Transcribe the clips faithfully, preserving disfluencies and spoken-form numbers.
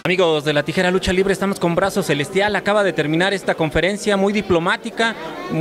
Amigos de la Tijera Lucha Libre, estamos con Brazo Celestial. Acaba de terminar esta conferencia muy diplomática,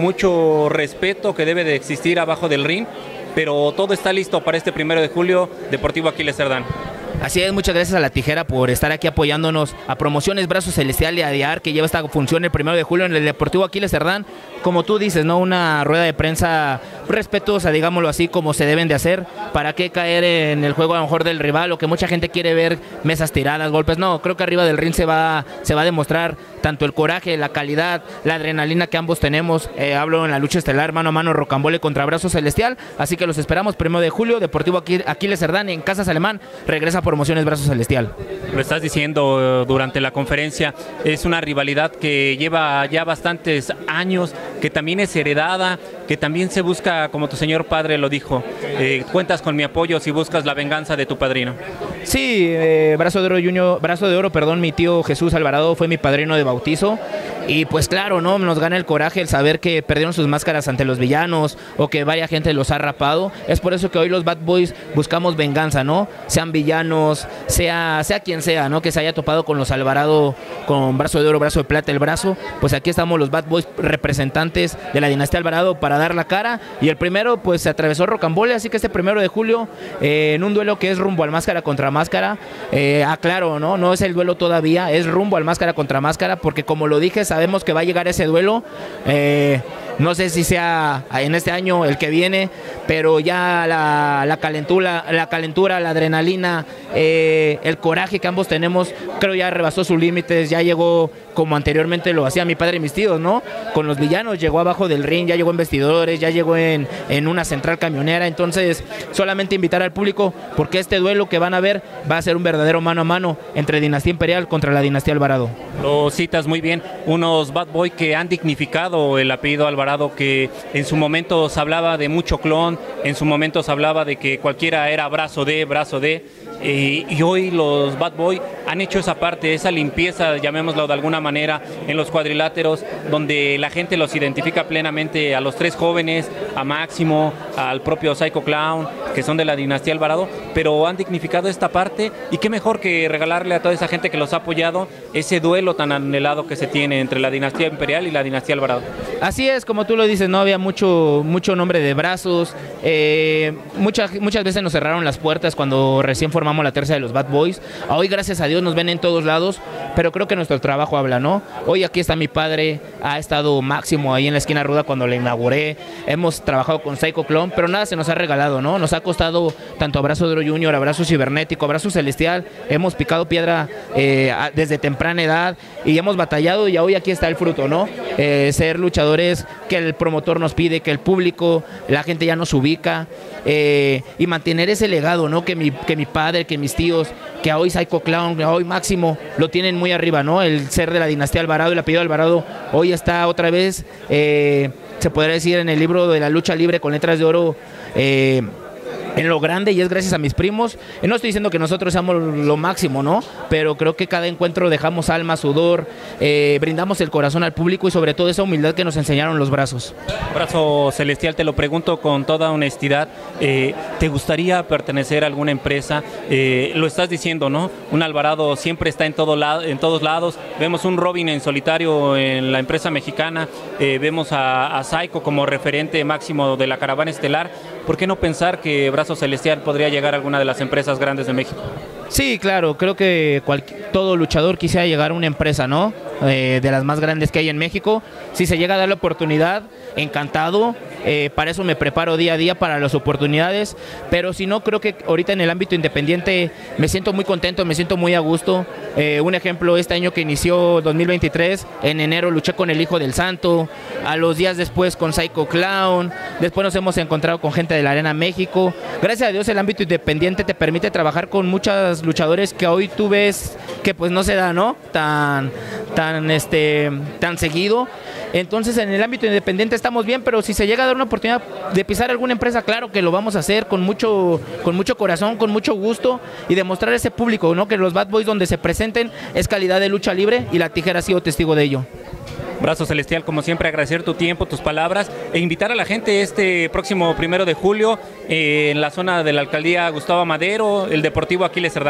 mucho respeto que debe de existir abajo del ring, pero todo está listo para este primero de julio, Deportivo Aquiles Cerdán. Así es, muchas gracias a la Tijera por estar aquí apoyándonos, a Promociones Brazo Celestial y a Diar, que lleva esta función el primero de julio en el Deportivo Aquiles Cerdán. Como tú dices, ¿no? Una rueda de prensa respetuosa, digámoslo así, como se deben de hacer. ¿Para qué caer en el juego a lo mejor del rival o que mucha gente quiere ver mesas tiradas, golpes? No, creo que arriba del ring se va, se va a demostrar tanto el coraje, la calidad, la adrenalina que ambos tenemos. Eh, hablo en la lucha estelar, mano a mano, Rocambole contra Brazo Celestial. Así que los esperamos primero de julio, Deportivo Aquiles Cerdán en Casas Alemán. Regresa Promociones Brazo Celestial. Lo estás diciendo durante la conferencia, es una rivalidad que lleva ya bastantes años, que también es heredada, que también se busca, como tu señor padre lo dijo, eh, cuentas con mi apoyo si buscas la venganza de tu padrino. Sí, eh, Brazo de Oro Junior, Brazo de Oro, perdón, mi tío Jesús Alvarado fue mi padrino de bautizo. Y pues claro, ¿no? Nos gana el coraje el saber que perdieron sus máscaras ante los villanos o que varias gente los ha rapado. Es por eso que hoy los Bad Boys buscamos venganza, ¿no? Sean villanos, sea, sea quien sea, ¿no? Que se haya topado con los Alvarado, con Brazo de Oro, Brazo de Plata, el brazo. Pues aquí estamos los Bad Boys representantes de la dinastía Alvarado para dar la cara. Y el primero, pues se atravesó Rocambole, así que este primero de julio, eh, en un duelo que es rumbo al máscara contra máscara. Eh, aclaro, ¿no? No es el duelo todavía, es rumbo al máscara contra máscara, porque como lo dije, sabemos que va a llegar ese duelo. Eh, no sé si sea en este año, el que viene, pero ya la, la calentura, la calentura, la adrenalina, eh, el coraje que ambos tenemos, creo ya rebasó sus límites, ya llegó como anteriormente lo hacía mi padre y mis tíos, ¿no? Con los villanos, llegó abajo del ring, ya llegó en vestidores, ya llegó en, en una central camionera. Entonces, solamente invitar al público, porque este duelo que van a ver va a ser un verdadero mano a mano entre Dinastía Imperial contra la Dinastía Alvarado. Lo citas muy bien, unos Bad Boy que han dignificado el apellido Alvarado, que en su momento se hablaba de mucho clon, en su momento se hablaba de que cualquiera era brazo de, brazo de, eh, y hoy los Bad Boy han hecho esa parte, esa limpieza, llamémoslo de alguna manera, en los cuadriláteros, donde la gente los identifica plenamente, a los tres jóvenes, a Máximo, al propio Psycho Clown, que son de la dinastía Alvarado, pero han dignificado esta parte, y qué mejor que regalarle a toda esa gente que los ha apoyado ese duelo tan anhelado que se tiene entre la dinastía Imperial y la dinastía Alvarado. Así es, como tú lo dices, no había mucho, mucho nombre de brazos, eh, muchas, muchas veces nos cerraron las puertas cuando recién formamos la tercia de los Bad Boys. Hoy, gracias a Dios, nos ven en todos lados, pero creo que nuestro trabajo habla, ¿no? Hoy aquí está mi padre, ha estado Máximo ahí en la esquina ruda cuando le inauguré, hemos trabajado con Psycho Clown, pero nada se nos ha regalado, ¿no? Nos ha costado tanto Brazo de Oro Junior, Abrazo Cibernético, Abrazo Celestial, hemos picado piedra eh, desde temprana edad y hemos batallado, y hoy aquí está el fruto, ¿no? Eh, ser luchadores que el promotor nos pide, que el público, la gente ya nos ubica, eh, y mantener ese legado, ¿no? Que mi, que mi padre, que mis tíos, que hoy Psycho Clown, que hoy Máximo lo tienen muy arriba, ¿no? El ser de la dinastía Alvarado, el apellido Alvarado, hoy está otra vez, eh, se podría decir, en el libro de la lucha libre con letras de oro, eh, en lo grande, y es gracias a mis primos. No estoy diciendo que nosotros seamos lo máximo, ¿no? Pero creo que cada encuentro dejamos alma, sudor, eh, brindamos el corazón al público y sobre todo esa humildad que nos enseñaron los brazos. Brazo Celestial, te lo pregunto con toda honestidad, eh, ¿te gustaría pertenecer a alguna empresa? Eh, lo estás diciendo, ¿no? Un Alvarado siempre está en, todo lado, en todos lados. Vemos un Robin en solitario en la empresa mexicana, eh, vemos a, a Psycho como referente máximo de la caravana estelar. ¿Por qué no pensar que Brazo Celestial podría llegar a alguna de las empresas grandes de México? Sí, claro, creo que cual, todo luchador quisiera llegar a una empresa, ¿no? Eh, de las más grandes que hay en México. Si se llega a dar la oportunidad, encantado. Eh, para eso me preparo día a día para las oportunidades, pero si no, creo que ahorita en el ámbito independiente me siento muy contento, me siento muy a gusto. Eh, un ejemplo, este año que inició dos mil veintitrés, en enero luché con el Hijo del Santo, a los días después con Psycho Clown, después nos hemos encontrado con gente de la Arena México. Gracias a Dios el ámbito independiente te permite trabajar con muchos luchadores que hoy tú ves que pues no se da, ¿no? Tan, tan, este, tan seguido. Entonces en el ámbito independiente estamos bien, pero si se llega a dar una oportunidad de pisar alguna empresa, claro que lo vamos a hacer con mucho, con mucho corazón, con mucho gusto, y demostrar a ese público, ¿no? Que los Bad Boys donde se presenten es calidad de lucha libre, y la Tijera ha sido testigo de ello. Brazo Celestial, como siempre, agradecer tu tiempo, tus palabras, e invitar a la gente este próximo primero de julio eh, en la zona de la alcaldía Gustavo Madero, el Deportivo Aquiles Cerdán.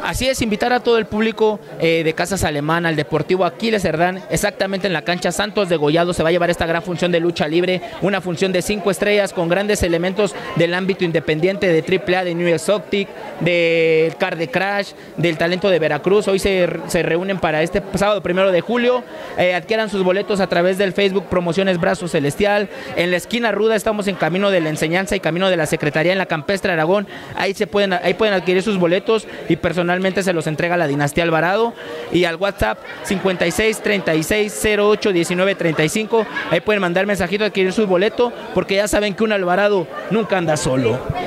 Así es, invitar a todo el público eh, de Casas Alemán al Deportivo Aquiles Cerdán, exactamente en la cancha Santos Degollado se va a llevar esta gran función de lucha libre, una función de cinco estrellas con grandes elementos del ámbito independiente de triple A, de New Exotic, de Car de Crash, del talento de Veracruz. Hoy se, se reúnen para este sábado primero de julio, eh, adquieran sus boletos a través del Facebook Promociones Brazo Celestial. En la esquina ruda estamos en camino de la enseñanza y camino de la Secretaría en la Campestre Aragón, ahí, se pueden, ahí pueden adquirir sus boletos y personalmente se los entrega la Dinastía Alvarado, y al WhatsApp cincuenta y seis, treinta y seis, cero ocho, diecinueve, treinta y cinco, ahí pueden mandar mensajito a adquirir su boleto, porque ya saben que un Alvarado nunca anda solo.